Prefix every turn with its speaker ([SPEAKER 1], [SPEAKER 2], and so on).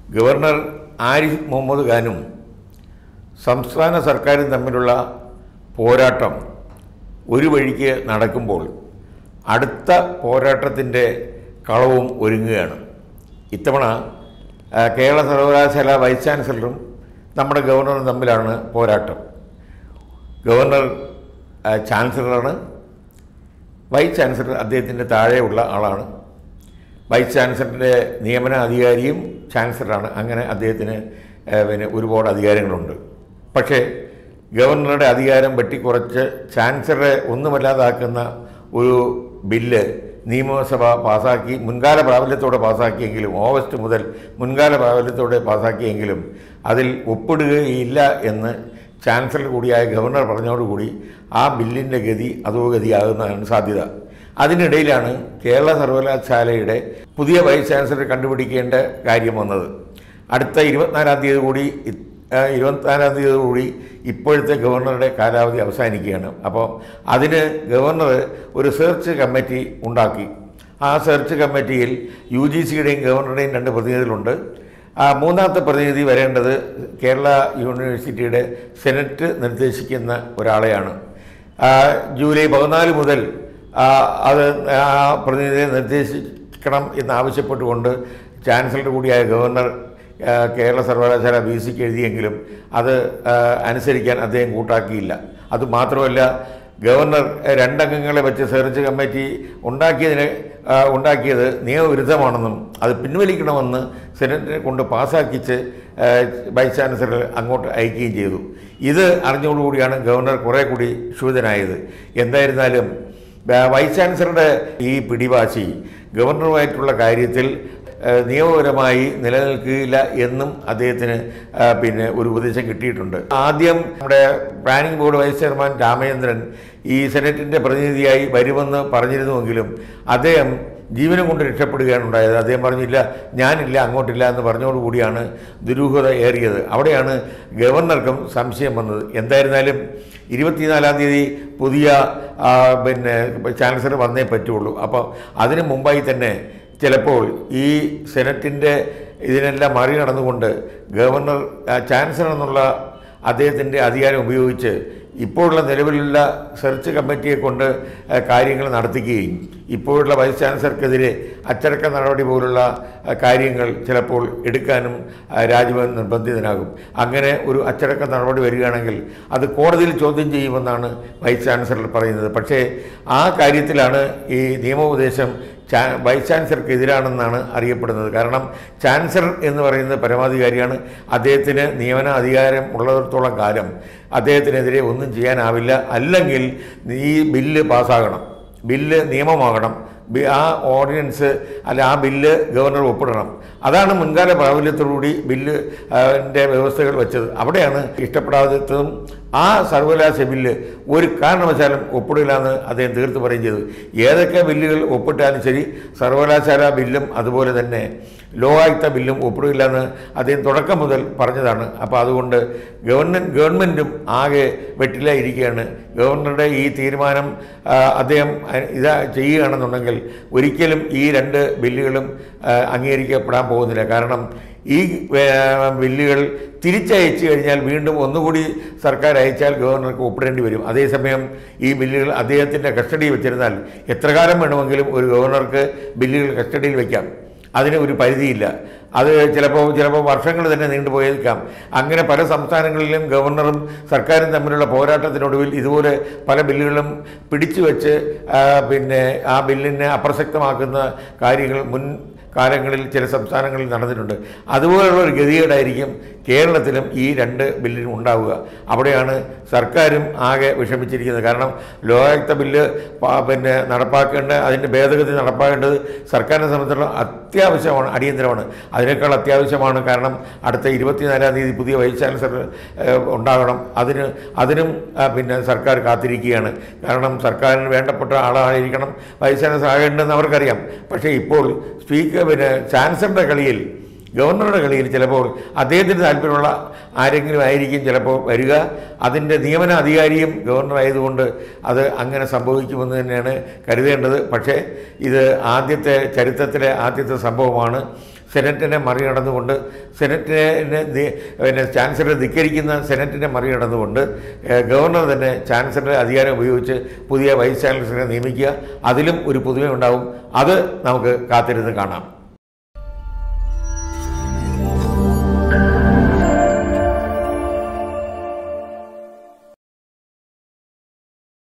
[SPEAKER 1] Governor Arif Muhammad ഖാനും സംസ്ഥാന സർക്കാരും തമ്മിലുള്ള പോരാട്ടം ഒരു വഴിക്ക് നടക്കുമ്പോൾ അടുത്ത പോരാട്ടത്തിൻ്റെ കളവും ഒരുങ്ങുകയാണ്. ഇത്തവണ കേരള സർവകലാശാല വൈസ് ചാൻസലറും നമ്മുടെ ഗവർണറും തമ്മിലാണ് പോരാട്ടം. ഗവർണർ ചാൻസലറാണ്, വൈസ് ചാൻസലർ അദ്ദേഹത്തിൻ്റെ താഴെയുള്ള ആളാണ്. വൈസ് ചാൻസലറിൻ്റെ നിയമന അധികാരിയും ചാൻസലറാണ്. അങ്ങനെ അദ്ദേഹത്തിന് ഒരുപാട് അധികാരങ്ങളുണ്ട്. പക്ഷേ ഗവർണറുടെ അധികാരം വെട്ടിക്കുറച്ച് ചാൻസലറെ ഒന്നുമല്ലാതാക്കുന്ന ഒരു ബില്ല് നിയമസഭ പാസാക്കി മുൻകാല പ്രാബല്യത്തോടെ പാസാക്കിയെങ്കിലും, ഓഗസ്റ്റ് മുതൽ മുൻകാല പ്രാബല്യത്തോടെ പാസാക്കിയെങ്കിലും അതിൽ ഒപ്പിടുകയില്ല എന്ന് ചാൻസലർ കൂടിയായ ഗവർണർ പറഞ്ഞതോടുകൂടി ആ ബില്ലിൻ്റെ ഗതി അധോഗതിയാകുന്നതാണ് സാധ്യത. അതിനിടയിലാണ് കേരള സർവകലാശാലയുടെ പുതിയ വൈസ് ചാൻസലർ കണ്ടുപിടിക്കേണ്ട കാര്യം വന്നത്. അടുത്ത 24-ാം തീയതി കൂടി ഇപ്പോഴത്തെ ഗവർണറുടെ കാലാവധി അവസാനിക്കുകയാണ്. അപ്പോൾ അതിന് ഗവർണർ ഒരു സെർച്ച് കമ്മിറ്റി ഉണ്ടാക്കി. ആ സെർച്ച് കമ്മിറ്റിയിൽ UGCയുടെയും ഗവർണറുടെയും 2 പ്രതിനിധികളുണ്ട്. മൂന്നാമത്തെ പ്രതിനിധി വരേണ്ടത് കേരള യൂണിവേഴ്സിറ്റിയുടെ സെനറ്റ് നിർദ്ദേശിക്കുന്ന ഒരാളെയാണ്. ജൂലൈ 14 മുതൽ അത് ആ പ്രതിനിധിയെ നിർദ്ദേശിക്കണം എന്നാവശ്യപ്പെട്ടുകൊണ്ട് ചാൻസലർ കൂടിയായ ഗവർണർ കേരള സർവകലാശാല VCക്ക് എഴുതിയെങ്കിലും അത് അനുസരിക്കാൻ അദ്ദേഹം കൂട്ടാക്കിയില്ല. അതുമാത്രമല്ല, ഗവർണർ 2 അംഗങ്ങളെ വെച്ച് സെർച്ച് കമ്മിറ്റി ഉണ്ടാക്കിയത് നിയമവിരുദ്ധമാണെന്നും അത് പിൻവലിക്കണമെന്ന് സെനറ്റിനെ കൊണ്ട് പാസ്സാക്കിച്ച് വൈസ് ചാൻസലർ അങ്ങോട്ട് അയക്കുകയും ചെയ്തു. ഇത് അറിഞ്ഞതോടുകൂടിയാണ് ഗവർണർ കുറേ കൂടി ക്ഷുഭിതനായത്. എന്തായിരുന്നാലും വൈസ് ചാൻസലറുടെ ഈ പിടിവാശി ഗവർണറുമായിട്ടുള്ള കാര്യത്തിൽ നിയമപരമായി നിലനിൽക്കില്ല എന്നും അദ്ദേഹത്തിന് ഒരു ഉപദേശം കിട്ടിയിട്ടുണ്ട്. ആദ്യം നമ്മുടെ planning board vice chairman Ramachandran ഈ സെനറ്റിൻ്റെ പ്രതിനിധിയായി വരുമെന്ന് പറഞ്ഞിരുന്നുവെങ്കിലും അദ്ദേഹം ജീവനം കൊണ്ട് രക്ഷപ്പെടുകയാണ് ഉണ്ടായത്. അദ്ദേഹം പറഞ്ഞില്ല, ഞാനില്ല, അങ്ങോട്ടില്ല എന്ന് പറഞ്ഞതോടുകൂടിയാണ് ദുരൂഹത ഏറിയത്. അവിടെയാണ് ഗവർണർക്കും സംശയം വന്നത്. എന്തായിരുന്നാലും 24-ാം തീയതി പുതിയ ചാൻസലർ വന്നേ പറ്റുള്ളൂ. അപ്പോൾ അതിനു മുമ്പായി തന്നെ ചിലപ്പോൾ ഈ സെനറ്റിൻ്റെ ഇതിനെല്ലാം മറികടന്നുകൊണ്ട് ഗവർണർ ചാൻസലർ എന്നുള്ള അദ്ദേഹത്തിൻ്റെ അധികാരം ഉപയോഗിച്ച് ഇപ്പോഴുള്ള നിലവിലുള്ള സെർച്ച് കമ്മിറ്റിയെ കൊണ്ട് കാര്യങ്ങൾ നടത്തിക്കുകയും ഇപ്പോഴുള്ള വൈസ് ചാൻസലർക്കെതിരെ അച്ചടക്ക നടപടി പോലുള്ള കാര്യങ്ങൾ ചിലപ്പോൾ എടുക്കാനും രാജ്ഭവൻ നിർബന്ധിതനാകും. അങ്ങനെ ഒരു അച്ചടക്ക നടപടി വരികയാണെങ്കിൽ അത് കോടതിയിൽ ചോദ്യം ചെയ്യുമെന്നാണ് വൈസ് ചാൻസലർ പറയുന്നത്. പക്ഷേ ആ കാര്യത്തിലാണ് ഈ നിയമോപദേശം വൈസ് ചാൻസലർക്ക് എതിരാണെന്നാണ് അറിയപ്പെടുന്നത്. കാരണം ചാൻസലർ എന്ന് പറയുന്നത് പരമാധികാരിയാണ്. അദ്ദേഹത്തിന് നിയമന അധികാരം ഉള്ളിടത്തോളം കാലം അദ്ദേഹത്തിനെതിരെ ഒന്നും ചെയ്യാനാവില്ല. അല്ലെങ്കിൽ ഈ ബില്ല് പാസ്സാകണം, ബില്ല് നിയമമാകണം, ആ ഓർഡിനൻസ് അല്ല ആ ബില്ല് ഗവർണർ ഒപ്പിടണം. അതാണ് മുൻകാല പ്രാബല്യത്തോടുകൂടി ബില്ലിൻ്റെ വ്യവസ്ഥകൾ വെച്ചത്. അവിടെയാണ് ഇഷ്ടപ്പെടാത്തതും ആ സർവകലാശാല ബില്ല് ഒരു കാരണവശാലും ഒപ്പിടില്ലാന്ന് അദ്ദേഹം തീർത്ത് പറയുകയും ചെയ്തു. ഏതൊക്കെ ബില്ലുകൾ ഒപ്പിട്ടാലും ശരി, സർവകലാശാല ബില്ലും അതുപോലെ തന്നെ ലോകായുക്ത ബില്ലും ഒപ്പിടില്ലെന്ന് അദ്ദേഹം തുടക്കം മുതൽ പറഞ്ഞതാണ്. അപ്പോൾ അതുകൊണ്ട് ഗവൺമെൻറ്റും ആകെ വെട്ടിലായിരിക്കുകയാണ്. ഗവർണറുടെ ഈ തീരുമാനം അദ്ദേഹം ചെയ്യുകയാണെന്നുണ്ടെങ്കിൽ ഒരിക്കലും ഈ 2 ബില്ലുകളും അംഗീകരിക്കപ്പെടാൻ പോകുന്നില്ല. കാരണം ഈ ബില്ലുകൾ തിരിച്ചയച്ചു കഴിഞ്ഞാൽ വീണ്ടും ഒന്നുകൂടി സർക്കാർ അയച്ചാൽ ഗവർണർക്ക് ഒപ്പിടേണ്ടി വരും. അതേസമയം ഈ ബില്ലുകൾ അദ്ദേഹത്തിൻ്റെ കസ്റ്റഡിയിൽ വെച്ചിരുന്നാൽ എത്ര കാലം വേണമെങ്കിലും ഒരു ഗവർണർക്ക് ബില്ലുകൾ കസ്റ്റഡിയിൽ വയ്ക്കാം. അതിന് ഒരു പരിധിയില്ല. അത് ചിലപ്പോൾ വർഷങ്ങൾ തന്നെ നീണ്ടുപോയേക്കാം. അങ്ങനെ പല സംസ്ഥാനങ്ങളിലും ഗവർണറും സർക്കാരും തമ്മിലുള്ള പോരാട്ടത്തിനൊടുവിൽ ഇതുപോലെ പല ബില്ലുകളും പിടിച്ചു വെച്ച് ആ ബില്ലിനെ അപ്രസക്തമാക്കുന്ന കാര്യങ്ങൾ മുൻ കാലങ്ങളിൽ ചില സംസ്ഥാനങ്ങളിൽ നടന്നിട്ടുണ്ട്. അതുപോലുള്ള ഒരു ഗതികേടായിരിക്കും കേരളത്തിലും ഈ 2 ബില്ലിനും ഉണ്ടാവുക. അവിടെയാണ് സർക്കാരും ആകെ വിഷമിച്ചിരിക്കുന്നത്. കാരണം ലോകായുക്ത ബില്ല് നടപ്പാക്കേണ്ട, അതിൻ്റെ ഭേദഗതി നടപ്പാക്കേണ്ടത് സർക്കാരിനെ സംബന്ധിച്ചിടത്തോളം അത്യാവശ്യമാണ്, അടിയന്തരമാണ്. അതിനേക്കാൾ അത്യാവശ്യമാണ്. കാരണം അടുത്ത 24-ാം തീയതി പുതിയ വൈസ് ചാൻസലർ ഉണ്ടാകണം. അതിനും സർക്കാർ കാത്തിരിക്കുകയാണ്. കാരണം സർക്കാരിന് വേണ്ടപ്പെട്ട ആളായിരിക്കണം വൈസ് ചാൻസലർ ആകേണ്ടതെന്ന് അവർക്കറിയാം. പക്ഷേ ഇപ്പോൾ ചാൻസലറുടെ കളിയിൽ, ഗവർണറുടെ കളിയിൽ ചിലപ്പോൾ അദ്ദേഹത്തിന് താല്പര്യമുള്ള ആരെങ്കിലും ആയിരിക്കും ചിലപ്പോൾ വരിക. അതിൻ്റെ നിയമന അധികാരിയും ഗവർണർ ആയതുകൊണ്ട് അത് അങ്ങനെ സംഭവിക്കുമെന്ന് തന്നെയാണ് കരുതേണ്ടത്. പക്ഷേ ഇത് ചരിത്രത്തിലെ ആദ്യത്തെ സംഭവമാണ്. സെനറ്റിനെ മറികടന്നുകൊണ്ട് പിന്നെ ചാൻസലറെ ധിക്കരിക്കുന്ന സെനറ്റിനെ മറികടന്നുകൊണ്ട് ഗവർണർ തന്നെ ചാൻസലറുടെ അധികാരം ഉപയോഗിച്ച് പുതിയ വൈസ് ചാൻസലറെ നിയമിക്കുക. അതിലും ഒരു പുതുമയുണ്ടാവും. അത് നമുക്ക് കാത്തിരുന്ന് കാണാം.